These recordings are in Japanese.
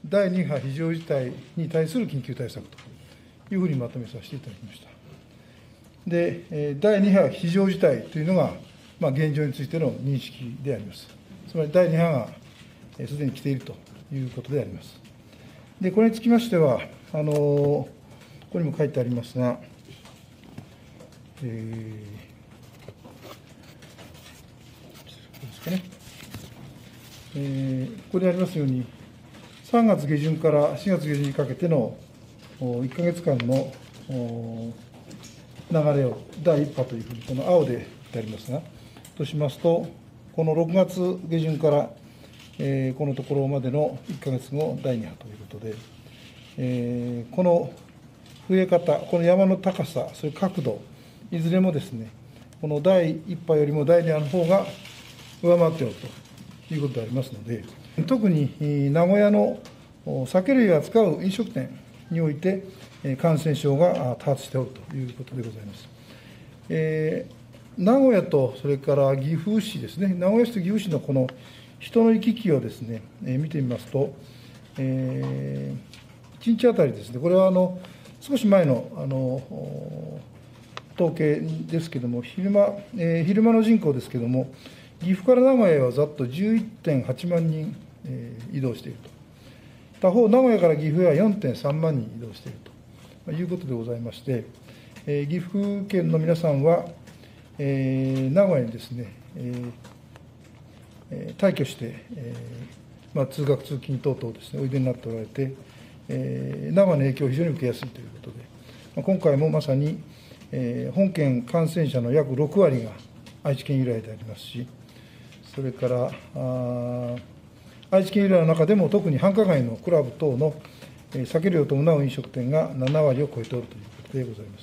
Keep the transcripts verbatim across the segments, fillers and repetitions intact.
だいに波非常事態に対する緊急対策というふうにまとめさせていただきました。で、だいに波非常事態というのが、まあ、現状についての認識であります。つまりだいに波がすでに来ているということであります。で、これにつきましては、あのここにも書いてありますが、えー、ですかね、えー、ここでありますように、さんがつ下旬からしがつ下旬にかけてのいっかげつかんの流れをだいいっ波というふうに、この青でありますが、としますと、このろくがつ下旬から、えー、このところまでのいっかげつご、だいに波ということで、えー、この増え方、この山の高さ、それ角度、いずれもですね、このだいいっ波よりもだいに波の方が上回っておるということでありますので、特に名古屋の酒類を扱う飲食店において、感染症が多発しておるということでございます。えー、名古屋とそれから岐阜市ですね、名古屋市と岐阜市のこの人の行き来をですね、見てみますと、えー、いちにちあたりですね、これはあの少し前のあの統計ですけれども、昼間、えー、昼間の人口ですけれども、岐阜から名古屋へはざっと じゅういってんはちまんにん、えー、移動していると。他方、名古屋から岐阜へは よんてんさんまんにん移動しているということでございまして、えー、岐阜県の皆さんは、えー、名古屋にですね、えー、退去して、えーまあ、通学・通勤等々ですね、おいでになっておられて、えー、名古屋の影響を非常に受けやすいということで、まあ、今回もまさに、えー、本県感染者の約ろくわりが愛知県由来でありますし、それからあ愛知県由来の中でも特に繁華街のクラブ等の酒類を伴う飲食店がななわりを超えておるということでございます。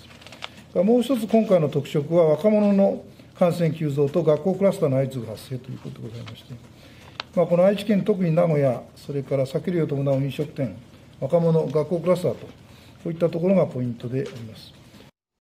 もう一つ今回の特色は、若者の感染急増と学校クラスターの相次ぐ発生ということでございまして、まあ、この愛知県、特に名古屋、それから酒類を伴う飲食店、若者、学校クラスターと、こういったところがポイントであります。